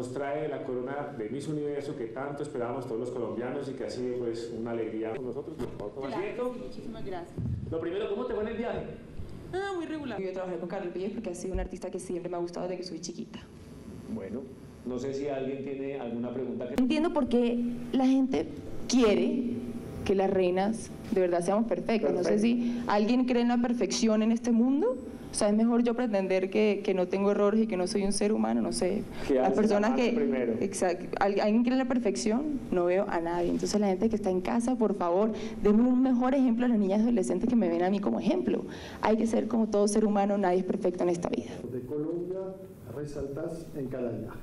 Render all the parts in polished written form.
nos trae la corona de Miss Universo que tanto esperábamos todos los colombianos y que ha sido pues una alegría con nosotros. Por favor, toma asiento. Muchísimas gracias. Lo primero, ¿cómo te fue en el viaje? Muy regular. Yo trabajé con Carlos Vives porque ha sido un artista que siempre me ha gustado desde que soy chiquita. Bueno, no sé si alguien tiene alguna pregunta que... Entiendo por qué la gente quiere que las reinas de verdad seamos perfectas. No sé si alguien cree en la perfección en este mundo. O sea, es mejor yo pretender que no tengo errores y que no soy un ser humano, no sé. Las personas que... primero. Exacto. ¿Alguien cree en la perfección? No veo a nadie. Entonces la gente que está en casa, por favor, denme un mejor ejemplo a las niñas y adolescentes que me ven a mí como ejemplo. Hay que ser como todo ser humano, nadie es perfecto en esta vida. De Colombia resaltás en cada viaje.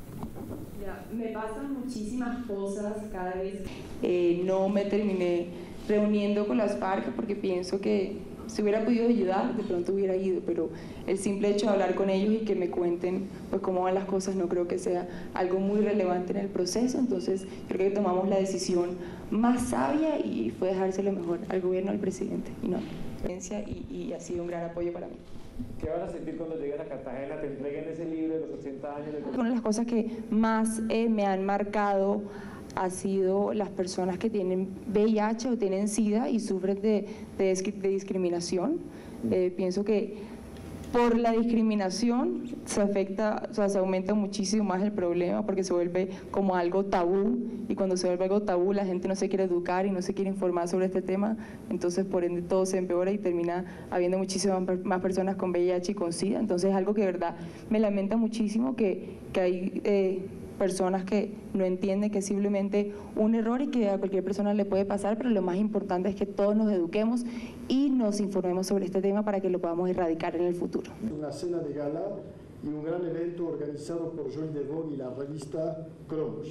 Ya, me pasan muchísimas cosas cada vez. No me terminé reuniendo con las FARC porque pienso que si hubiera podido ayudar, de pronto hubiera ido, pero el simple hecho de hablar con ellos y que me cuenten pues cómo van las cosas no creo que sea algo muy relevante en el proceso. Entonces creo que tomamos la decisión más sabia y fue dejárselo mejor al gobierno, al presidente y no y ha sido un gran apoyo para mí. ¿Qué vas a sentir cuando llegues a Cartagena, te entreguen ese libro de los 80 años? Una de las cosas que más me han marcado ha sido las personas que tienen VIH o tienen SIDA y sufren de discriminación. Pienso que por la discriminación se afecta, o sea, se aumenta muchísimo más el problema porque se vuelve como algo tabú y cuando se vuelve algo tabú la gente no se quiere educar y no se quiere informar sobre este tema, entonces por ende todo se empeora y termina habiendo muchísimas más personas con VIH y con SIDA. Entonces es algo que de verdad me lamenta muchísimo que hay personas que no entienden que es simplemente un error y que a cualquier persona le puede pasar, pero lo más importante es que todos nos eduquemos y nos informemos sobre este tema para que lo podamos erradicar en el futuro. Una cena de gala y un gran evento organizado por Joy de Vogue y la revista Cromos.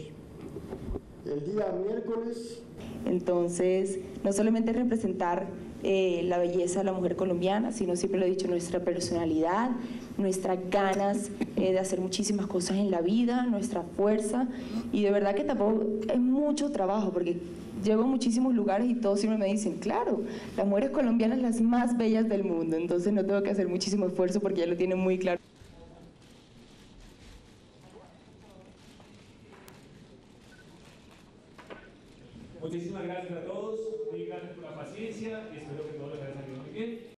El día miércoles. Entonces, no solamente representar la belleza de la mujer colombiana, sino siempre lo he dicho, nuestra personalidad, nuestras ganas de hacer muchísimas cosas en la vida, nuestra fuerza, y de verdad que tampoco es mucho trabajo, porque llego a muchísimos lugares y todos siempre me dicen, claro, las mujeres colombianas las más bellas del mundo, entonces no tengo que hacer muchísimo esfuerzo porque ya lo tienen muy claro. Muchísimas gracias a todos, y gracias por la paciencia y espero que todo les haya salido muy bien.